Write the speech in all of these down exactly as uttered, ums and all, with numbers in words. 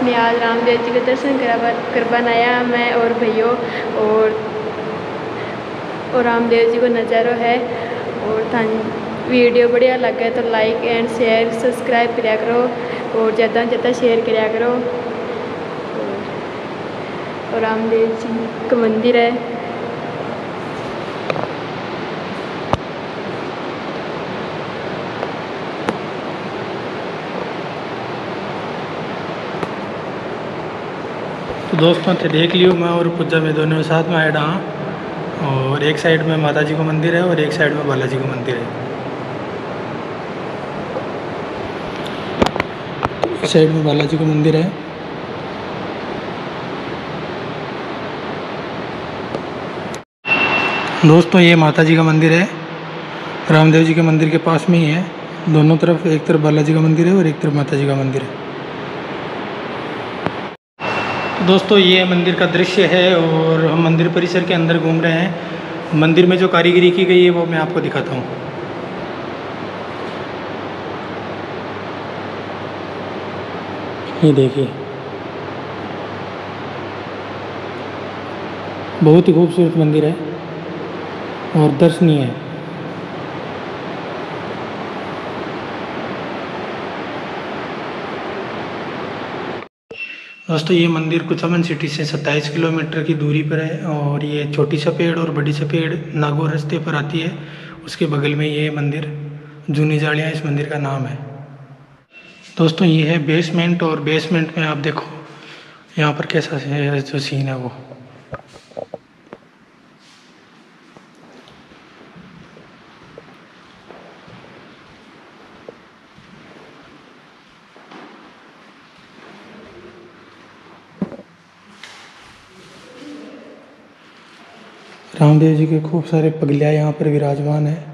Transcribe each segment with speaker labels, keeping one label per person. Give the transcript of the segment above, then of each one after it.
Speaker 1: में आज रामदेव जी के दर्शन करवाने आया मैं और भैया और और रामदेव जी को नज़ारो है। और थान वीडियो बढ़िया लगे तो लाइक एंड शेयर सब्सक्राइब करा करो और ज़्यादा से ज़्यादा शेयर करा करो। और रामदेव जी का मंदिर है।
Speaker 2: तो दोस्तों थे देख लियो, मैं और पूजा में दोनों साथ में आए हाँ। और एक साइड में माता जी का मंदिर है और एक साइड में बालाजी का मंदिर है। इस साइड में बालाजी का मंदिर है। दोस्तों ये माता जी का मंदिर है, रामदेव जी के मंदिर के पास में ही है। दोनों तरफ, एक तरफ बालाजी का मंदिर है और एक तरफ माता जी का मंदिर है। दोस्तों ये मंदिर का दृश्य है और हम मंदिर परिसर के अंदर घूम रहे हैं। मंदिर में जो कारीगरी की गई है वो मैं आपको दिखाता हूँ। ये देखिए, बहुत ही खूबसूरत मंदिर है और दर्शनीय है। दोस्तों ये मंदिर कुचामन सिटी से सत्ताईस किलोमीटर की दूरी पर है और ये छोटी सपेड़ और बड़ी सपेड़ नागौर रास्ते पर आती है। उसके बगल में ये मंदिर जूनी जालियाँ इस मंदिर का नाम है। दोस्तों ये है बेसमेंट और बेसमेंट में आप देखो यहाँ पर कैसा है जो सीन है वो। रामदेव जी के खूब सारे पगलिया यहाँ पर विराजमान है।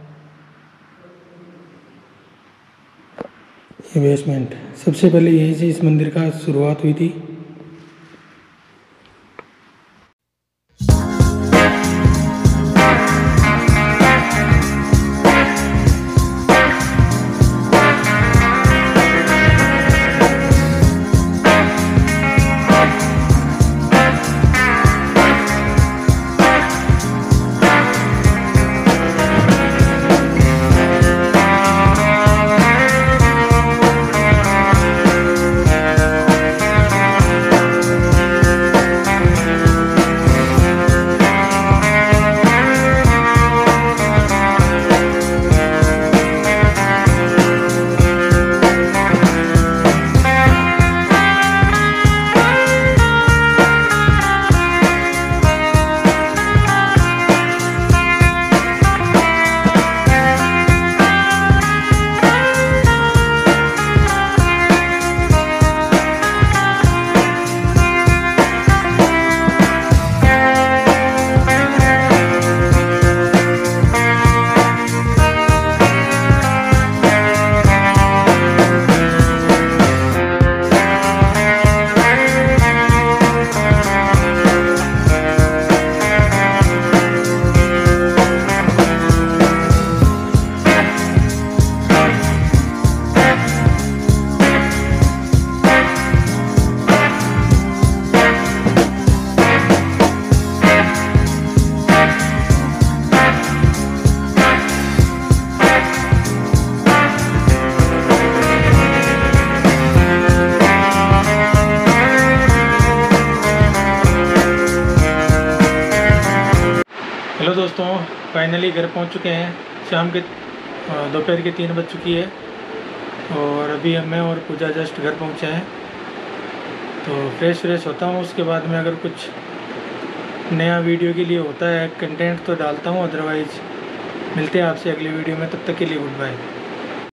Speaker 2: ये बेसमेंट, सबसे पहले यहीं से इस मंदिर का शुरुआत हुई थी। हेलो दोस्तों, फाइनली घर पहुंच चुके हैं। शाम के दोपहर के तीन बज चुकी है और अभी मैं और पूजा जस्ट घर पहुंचे हैं। तो फ्रेश फ्रेश होता हूं, उसके बाद में अगर कुछ नया वीडियो के लिए होता है कंटेंट तो डालता हूं, अदरवाइज़ मिलते हैं आपसे अगली वीडियो में। तब तक के लिए गुड बाय।